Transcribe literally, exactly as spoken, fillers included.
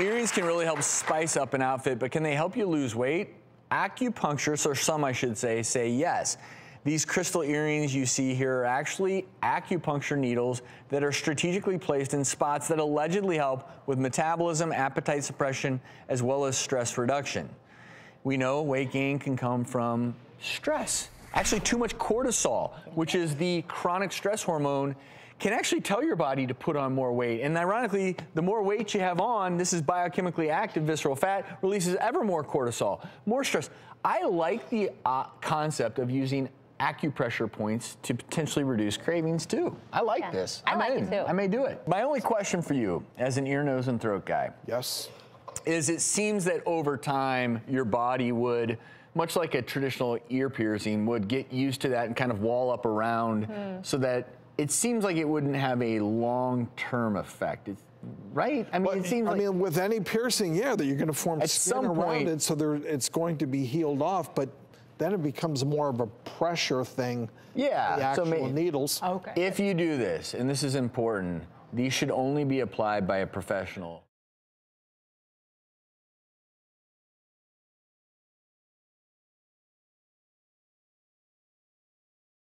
Earrings can really help spice up an outfit, but can they help you lose weight? Acupuncturists, or some I should say, say yes. These crystal earrings you see here are actually acupuncture needles that are strategically placed in spots that allegedly help with metabolism, appetite suppression, as well as stress reduction. We know weight gain can come from stress. Actually, too much cortisol, which is the chronic stress hormone, can actually tell your body to put on more weight. And ironically, the more weight you have on, this is biochemically active visceral fat, releases ever more cortisol, more stress. I like the uh, concept of using acupressure points to potentially reduce cravings too. I like yeah. this. I I'm like in. it too. I may do it. My only question for you, as an ear, nose, and throat guy, yes, is it seems that over time your body would, much like a traditional ear piercing, would get used to that and kind of wall up around mm. so that it seems like it wouldn't have a long-term effect. It's, right? I mean, well, it seems I like mean, with any piercing, yeah, that you're going to form at skin some around point, it, so there, it's going to be healed off, but then it becomes more of a pressure thing. Yeah, the actual so maybe, needles. Okay. If you do this, and this is important, these should only be applied by a professional.